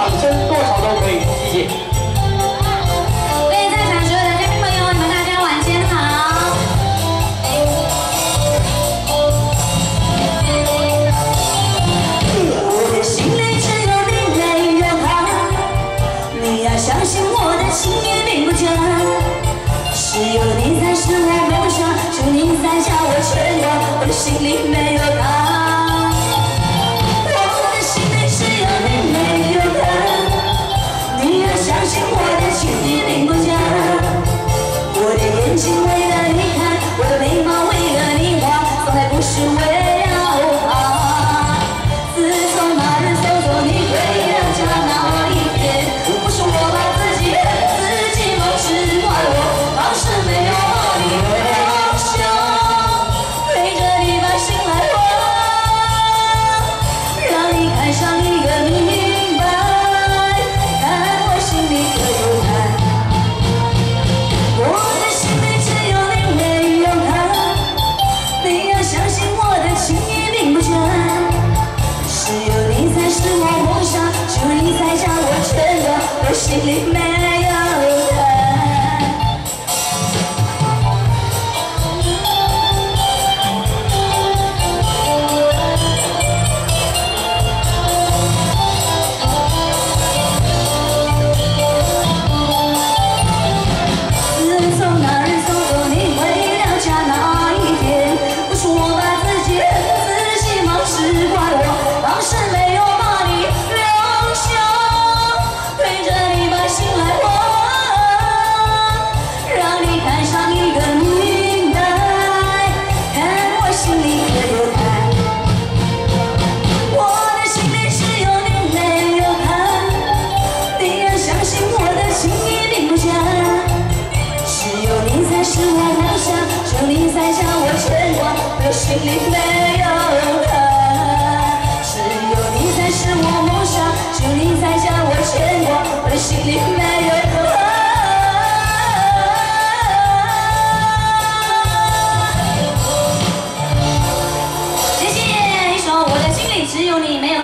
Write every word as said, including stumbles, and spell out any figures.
掌声多少都可以，谢谢。 为在场所有的嘉宾朋友，你们大家晚间好。我的心里只有你没有他，你要相信我的情意并不假，只有你才是我梦想，就你才叫我牵挂，我的心里没有他。 相信我的情意并不假，我的眼睛为了你看，我的眉毛为了你画，从来不是为了他。自从那日送走你回娘家那一天，不是我把自己自己弄吃坏我，当时没有把你留下，陪着你把心来还，让你看上一个你。 心里没有他。自从那日送走你回了家那一天，不是我把自己自己忙，是怪我当时没有把你留下。 心来还，让你看上一个明白，看我心里可有他。我的心里只有你没有他，你要相信我的情意并不假，只有你才是我梦想，只有你才叫我牵挂，我心里没有他。只有你才是我梦想，只有你才叫我牵挂，我的心里。